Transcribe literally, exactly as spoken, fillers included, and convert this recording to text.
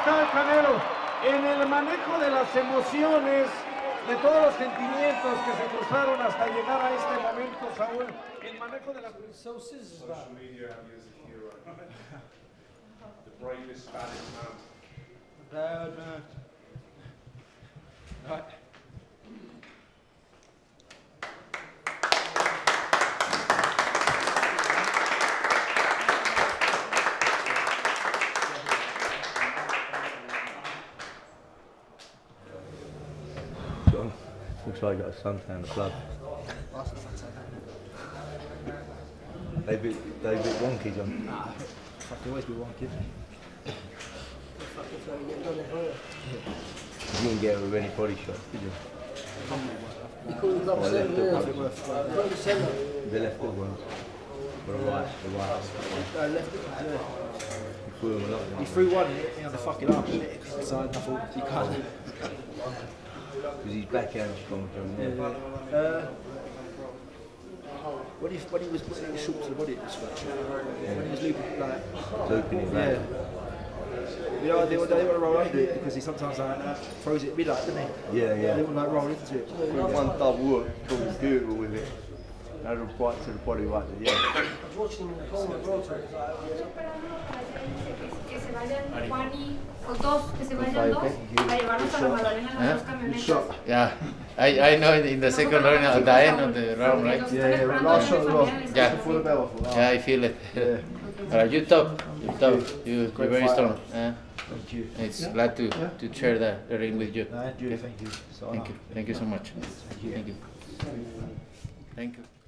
está el Canelo, en el manejo de las emociones, de todos los sentimientos que se cruzaron hasta llegar a este momento, Saúl, el manejo de la... Social media is a hero. The bravest Spanish man. Proud man. Right. Looks like I got a suntan in the blood. They bit, they bit wonky, John. Nah, fuck, they always be wonky. You didn't get it with any body shots, did you? Well, left the left foot one. Or the right, the right. No, left it, yeah. You threw him a lot. He threw one in on the fucking arm, and it inside, and I thought, you can't. Because his backhand strong, John. Yeah. Yeah. Uh, when he when he was putting his short to the body, it was like, yeah. When he was looping, like looping it, yeah. You know, they, they want to roll under it because he sometimes like throws it mid like, doesn't he? Yeah, yeah. They want to like roll into it. One double hook, called Google with it. Had a bite to the body right there, yeah. I was watching him in the corner, bro. Que se vayan Juan y o dos, que se vayan dos para llevarnos a la Magdalena en las dos camionetas. Yeah, I I know in the second round at the end of the round, right? Yeah, yeah, last shot as well. Yeah, Before the bell. yeah, I feel it. Yeah. Uh, you top, you top, you you're very strong. Uh, Thank you. it's glad to Yeah. to share the, the ring with you. No, thank you, thank you. Thank you, thank you so much. Thank you. Thank you. Thank you.